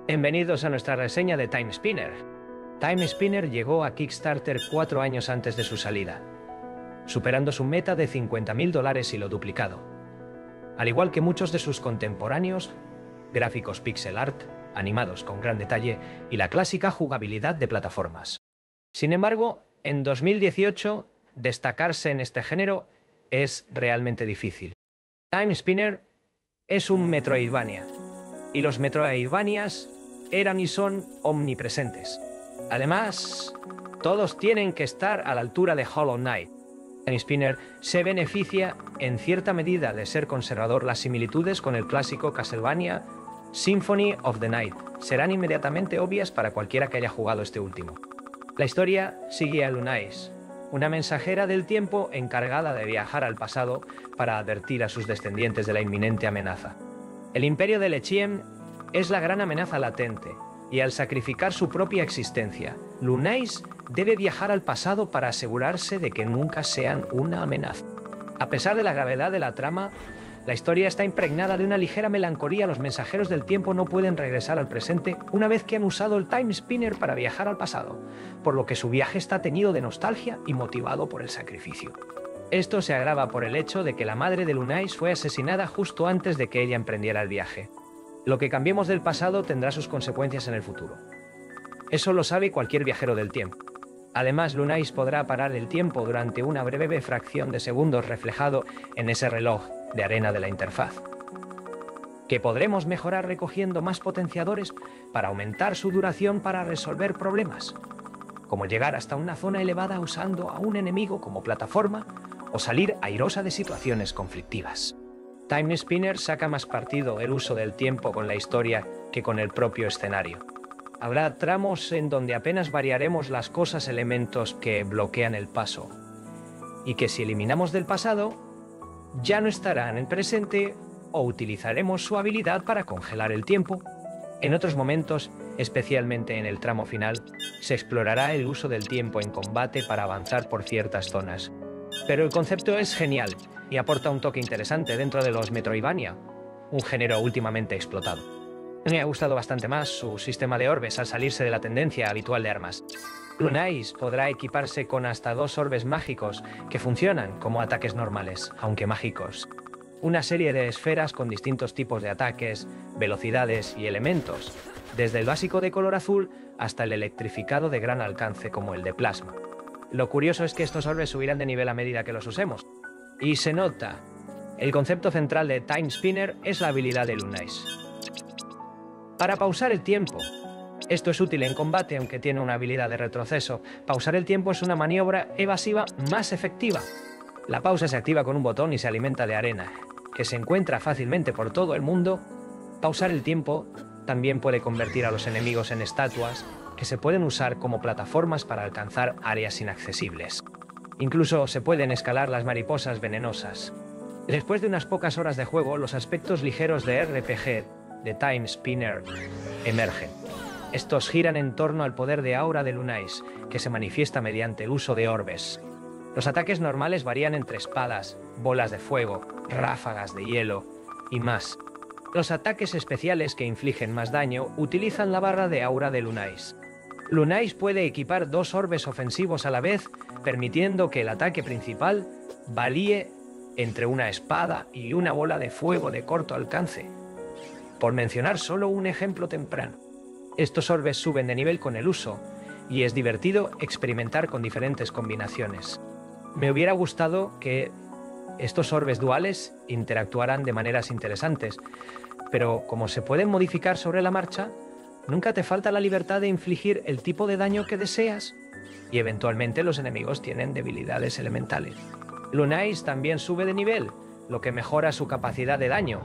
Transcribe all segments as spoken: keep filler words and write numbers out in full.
Bienvenidos a nuestra reseña de Time Spinner. Time Spinner llegó a Kickstarter cuatro años antes de su salida, superando su meta de cincuenta mil dólares y lo duplicado. Al igual que muchos de sus contemporáneos, gráficos pixel art, animados con gran detalle y la clásica jugabilidad de plataformas. Sin embargo, en dos mil dieciocho, destacarse en este género es realmente difícil. Time Spinner es un Metroidvania, y los Metroidvanias eran y son omnipresentes. Además, todos tienen que estar a la altura de Hollow Knight. Time Spinner se beneficia en cierta medida de ser conservador. Las similitudes con el clásico Castlevania Symphony of the Night serán inmediatamente obvias para cualquiera que haya jugado este último. La historia sigue a Lunais, una mensajera del tiempo encargada de viajar al pasado para advertir a sus descendientes de la inminente amenaza. El imperio de Lechiem es la gran amenaza latente, y al sacrificar su propia existencia, Lunais debe viajar al pasado para asegurarse de que nunca sean una amenaza. A pesar de la gravedad de la trama, la historia está impregnada de una ligera melancolía. Los mensajeros del tiempo no pueden regresar al presente una vez que han usado el Time Spinner para viajar al pasado, por lo que su viaje está teñido de nostalgia y motivado por el sacrificio. Esto se agrava por el hecho de que la madre de Lunais fue asesinada justo antes de que ella emprendiera el viaje. Lo que cambiemos del pasado tendrá sus consecuencias en el futuro. Eso lo sabe cualquier viajero del tiempo. Además, Lunais podrá parar el tiempo durante una breve fracción de segundos reflejado en ese reloj de arena de la interfaz, que podremos mejorar recogiendo más potenciadores para aumentar su duración para resolver problemas, como llegar hasta una zona elevada usando a un enemigo como plataforma o salir airosa de situaciones conflictivas. Time Spinner saca más partido el uso del tiempo con la historia que con el propio escenario. Habrá tramos en donde apenas variaremos las cosas, elementos que bloquean el paso, y que si eliminamos del pasado, ya no estarán en el presente o utilizaremos su habilidad para congelar el tiempo. En otros momentos, especialmente en el tramo final, se explorará el uso del tiempo en combate para avanzar por ciertas zonas. Pero el concepto es genial y aporta un toque interesante dentro de los Metroidvania, un género últimamente explotado. Me ha gustado bastante más su sistema de orbes al salirse de la tendencia habitual de armas. Lunais podrá equiparse con hasta dos orbes mágicos que funcionan como ataques normales, aunque mágicos. Una serie de esferas con distintos tipos de ataques, velocidades y elementos, desde el básico de color azul hasta el electrificado de gran alcance como el de plasma. Lo curioso es que estos orbes subirán de nivel a medida que los usemos. Y se nota. El concepto central de Time Spinner es la habilidad de Lunais para pausar el tiempo. Esto es útil en combate, aunque tiene una habilidad de retroceso. Pausar el tiempo es una maniobra evasiva más efectiva. La pausa se activa con un botón y se alimenta de arena, que se encuentra fácilmente por todo el mundo. Pausar el tiempo también puede convertir a los enemigos en estatuas, que se pueden usar como plataformas para alcanzar áreas inaccesibles. Incluso se pueden escalar las mariposas venenosas. Después de unas pocas horas de juego, los aspectos ligeros de R P G de Time Spinner emergen. Estos giran en torno al poder de aura de Lunais, que se manifiesta mediante el uso de orbes. Los ataques normales varían entre espadas, bolas de fuego, ráfagas de hielo y más. Los ataques especiales que infligen más daño utilizan la barra de aura de Lunais. Lunais puede equipar dos orbes ofensivos a la vez, permitiendo que el ataque principal varíe entre una espada y una bola de fuego de corto alcance, por mencionar solo un ejemplo temprano. Estos orbes suben de nivel con el uso, y es divertido experimentar con diferentes combinaciones. Me hubiera gustado que estos orbes duales interactuaran de maneras interesantes, pero como se pueden modificar sobre la marcha, nunca te falta la libertad de infligir el tipo de daño que deseas, y eventualmente los enemigos tienen debilidades elementales. Lunais también sube de nivel, lo que mejora su capacidad de daño,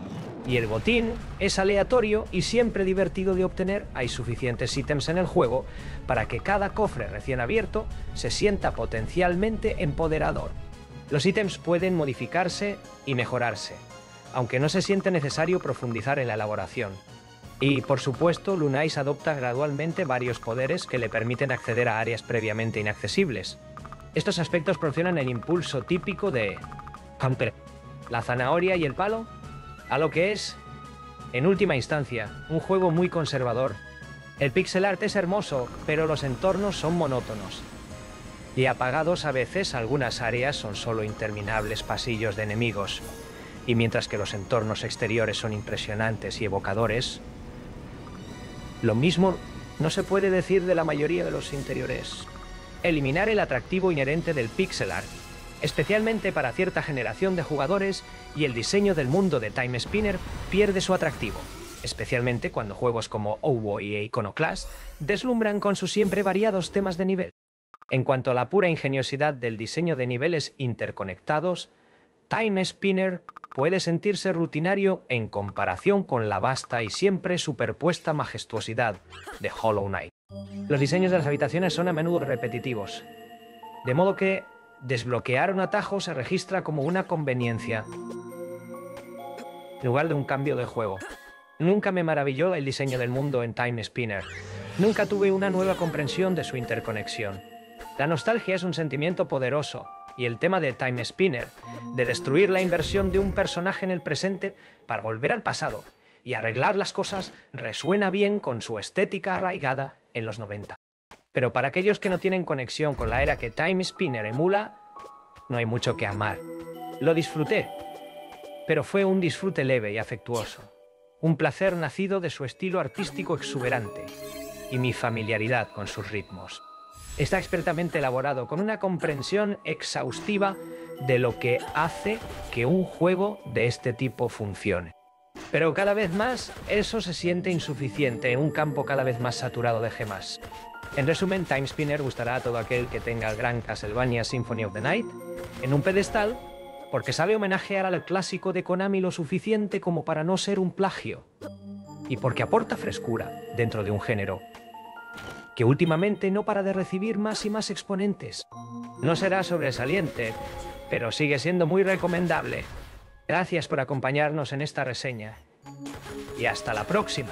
y el botín es aleatorio y siempre divertido de obtener. Hay suficientes ítems en el juego para que cada cofre recién abierto se sienta potencialmente empoderador. Los ítems pueden modificarse y mejorarse, aunque no se siente necesario profundizar en la elaboración. Y, por supuesto, Lunais adopta gradualmente varios poderes que le permiten acceder a áreas previamente inaccesibles. Estos aspectos proporcionan el impulso típico de Hunter, la zanahoria y el palo, a lo que es En última instancia, un juego muy conservador. El pixel art es hermoso, pero los entornos son monótonos y apagados. A veces algunas áreas son solo interminables pasillos de enemigos, y mientras que los entornos exteriores son impresionantes y evocadores, lo mismo no se puede decir de la mayoría de los interiores. Eliminar el atractivo inherente del pixel art, especialmente para cierta generación de jugadores, y el diseño del mundo de Time Spinner pierde su atractivo, especialmente cuando juegos como Owo y Iconoclast deslumbran con sus siempre variados temas de nivel. En cuanto a la pura ingeniosidad del diseño de niveles interconectados, Time Spinner puede sentirse rutinario en comparación con la vasta y siempre superpuesta majestuosidad de Hollow Knight. Los diseños de las habitaciones son a menudo repetitivos, de modo que desbloquear un atajo se registra como una conveniencia, en lugar de un cambio de juego. Nunca me maravilló el diseño del mundo en Time Spinner. Nunca tuve una nueva comprensión de su interconexión. La nostalgia es un sentimiento poderoso, y el tema de Time Spinner, de destruir la inversión de un personaje en el presente para volver al pasado y arreglar las cosas, resuena bien con su estética arraigada en los noventa. Pero para aquellos que no tienen conexión con la era que Time Spinner emula, no hay mucho que amar. Lo disfruté, pero fue un disfrute leve y afectuoso, un placer nacido de su estilo artístico exuberante y mi familiaridad con sus ritmos. Está expertamente elaborado, con una comprensión exhaustiva de lo que hace que un juego de este tipo funcione. Pero cada vez más eso se siente insuficiente en un campo cada vez más saturado de gemas. En resumen, Time Spinner gustará a todo aquel que tenga el gran Castlevania Symphony of the Night en un pedestal, porque sabe homenajear al clásico de Konami lo suficiente como para no ser un plagio, y porque aporta frescura dentro de un género que últimamente no para de recibir más y más exponentes. No será sobresaliente, pero sigue siendo muy recomendable. Gracias por acompañarnos en esta reseña, y hasta la próxima.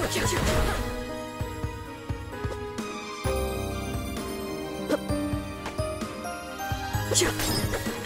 Yeah.